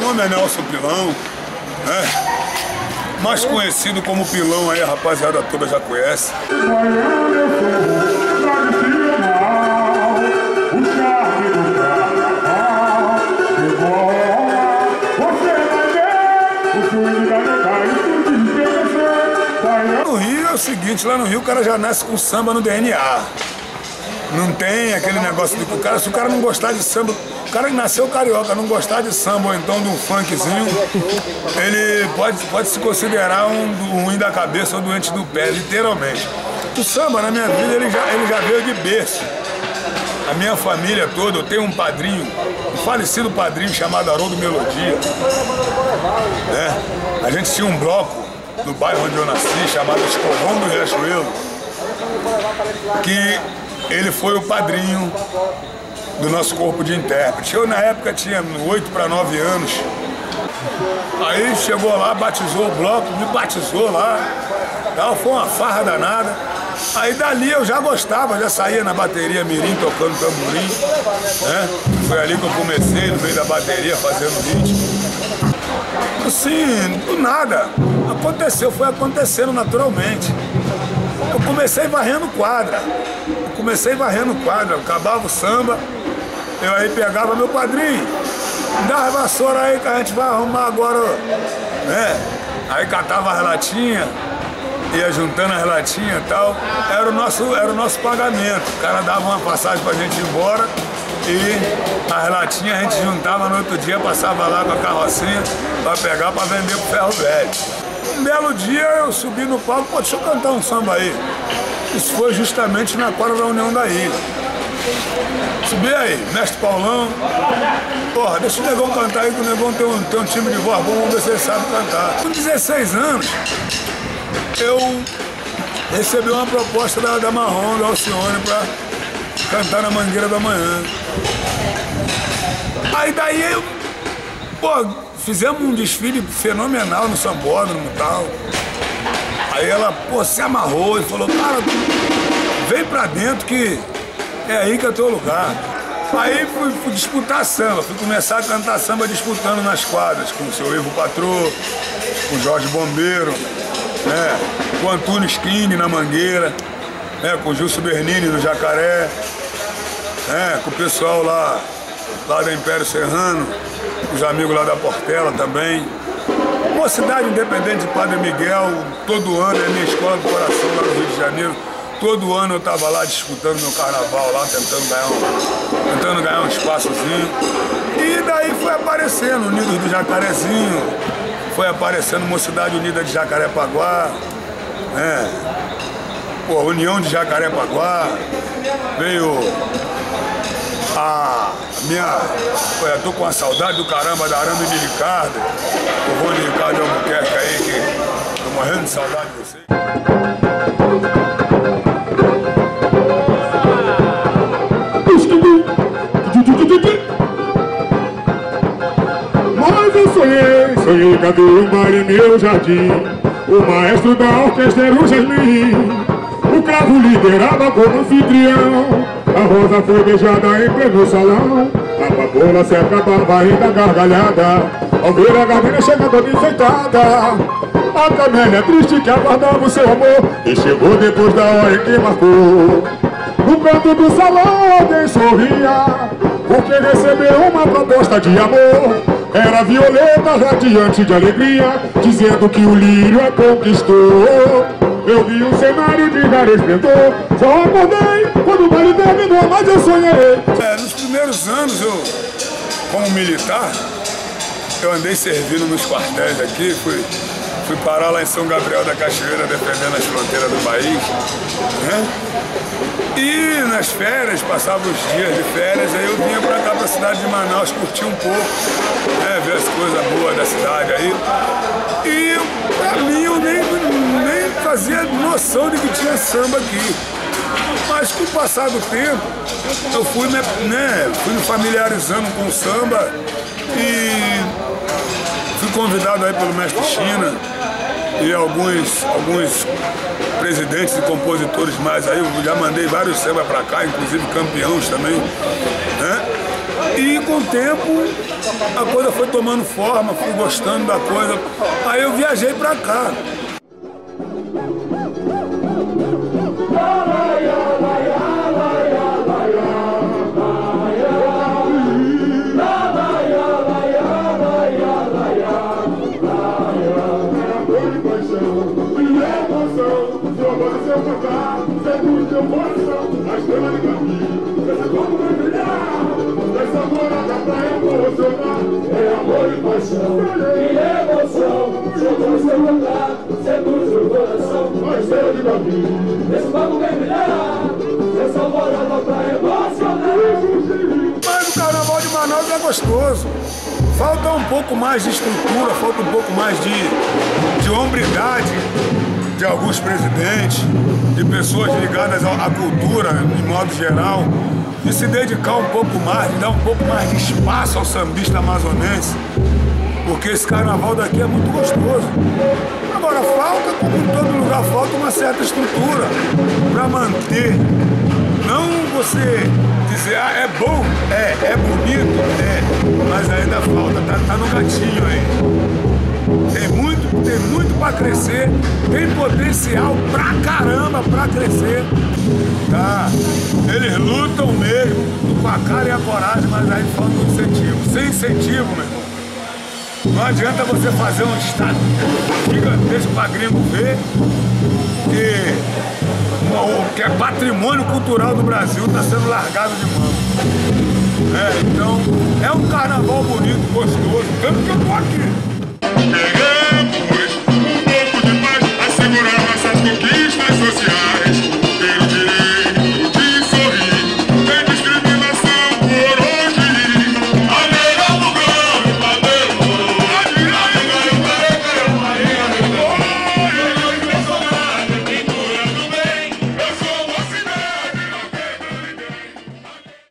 nome é Nelson Pilão, né? Mais conhecido como Pilão aí, a rapaziada toda já conhece. No Rio é o seguinte, lá no Rio o cara já nasce com samba no DNA. Não tem aquele negócio de que o cara, se o cara não gostar de samba, o cara que nasceu carioca, não gostar de samba ou então de um funkzinho, ele pode se considerar um ruim da cabeça ou doente do pé, literalmente. O samba, na minha vida, ele já veio de berço. A minha família toda, eu tenho um padrinho, um falecido padrinho chamado Haroldo Melodia. Né? A gente tinha um bloco no bairro onde eu nasci, chamado Escovão do Riachuelo, que ele foi o padrinho do nosso corpo de intérprete. Eu, na época, tinha 8 para 9 anos. Aí chegou lá, batizou o bloco, me batizou lá. Foi uma farra danada. Aí dali eu já gostava, já saía na bateria mirim, tocando tamborim. Né? Foi ali que eu comecei, no meio da bateria, fazendo ritmo. Assim, do nada. Aconteceu, foi acontecendo naturalmente. Eu comecei varrendo quadra. Acabava o samba, eu aí pegava meu padrinho, dá a vassoura aí que a gente vai arrumar agora, né? Aí catava as latinhas, ia juntando as latinhas e tal, era o nosso pagamento. O cara dava uma passagem pra gente ir embora e as latinhas a gente juntava no outro dia, passava lá com a carrocinha pra pegar pra vender pro ferro velho. Um belo dia eu subi no palco, pô, deixa eu cantar um samba aí. Isso foi justamente na quadra da União da Ilha. Subi aí, mestre Paulão. Porra, deixa o Negão cantar aí, que o Negão tem um time de voz bom, vamos ver se ele sabe cantar. Com 16 anos, eu recebi uma proposta da Marrom, da Alcione, pra cantar na Mangueira da Manhã. Aí daí, pô, fizemos um desfile fenomenal no Sambódromo e tal. Aí ela, pô, se amarrou e falou, cara, vem pra dentro que é aí que é o teu lugar. Aí fui disputar samba, fui começar a cantar samba disputando nas quadras, com o seu Ivo Patrô, com o Jorge Bombeiro, né, com o Antônio Skinny na Mangueira, né, com o Gilson Bernini do Jacaré, né, com o pessoal lá da Império Serrano, os amigos lá da Portela também. Mocidade Independente de Padre Miguel, todo ano é minha escola do coração lá no Rio de Janeiro. Todo ano eu estava lá disputando meu carnaval lá, tentando ganhar um espaçozinho. E daí foi aparecendo Unidos do Jacarezinho, foi aparecendo Mocidade Unida de Jacarepaguá, né? Pô, União de Jacarepaguá, veio a minha... Eu tô com a saudade do caramba da Arame de Ricardo, o Rony Ricardo Albuquerque aí, que tô morrendo de saudade de vocês. Mas eu sonhei, cadê o mar em meu jardim? O maestro da orquestra era o Jasmin. O cravo liderava como anfitrião. A rosa foi beijada em pleno salão. A papoula se acabava ainda gargalhada ao ver a galinha chegando enfeitada. A camélia triste que aguardava o seu amor e chegou depois da hora em que marcou. No canto do salão alguém sorria, porque recebeu uma proposta de amor. Era Violeta radiante de alegria, dizendo que o lírio a conquistou. Eu vi um cenário de raro esplendor, só acordei quando o baile terminou, mas eu sonhei. Nos primeiros anos, eu, como militar, eu andei servindo nos quartéis aqui, fui parar lá em São Gabriel da Cachoeira, defendendo as fronteiras do país, né? E nas férias, passava os dias de férias, aí eu vinha pra cá, pra cidade de Manaus, curtir um pouco, né? Ver as coisas boas da cidade aí. E pra mim, eu nem fazia noção de que tinha samba aqui. Mas com o passar do tempo, eu fui me familiarizando com o samba e fui convidado aí pelo mestre China e alguns presidentes e compositores mais aí. Eu já mandei vários samba pra cá, inclusive campeões também, né? E com o tempo a coisa foi tomando forma, fui gostando da coisa. Aí eu viajei pra cá. É amor e paixão, e emoção, jogou seu lugar, seduz o coração, mas eu de dormir, esse papo vem brilhar, essa morada pra emocionar. Mas o carnaval de Manaus é gostoso. Falta um pouco mais de estrutura, falta um pouco mais de hombridade de alguns presidentes, de pessoas ligadas à cultura, de modo geral, de se dedicar um pouco mais, de dar um pouco mais de espaço ao sambista amazonense, porque esse carnaval daqui é muito gostoso. Agora falta, como em todo lugar, falta uma certa estrutura para manter. Não você dizer, ah, é bom, é bonito, mas ainda falta, tá no gatinho aí. Tem muito para crescer, tem potencial pra caramba pra crescer, tá? Eles lutam mesmo, com a cara e a coragem, mas aí falta um incentivo. Sem incentivo, meu irmão, não adianta você fazer um estado gigantesco pra gringo ver que é patrimônio cultural do Brasil, está sendo largado de mão. Então, é um carnaval bonito, gostoso, tanto que eu tô aqui. Queremos um pouco de paz, assegurar nossas conquistas sociais.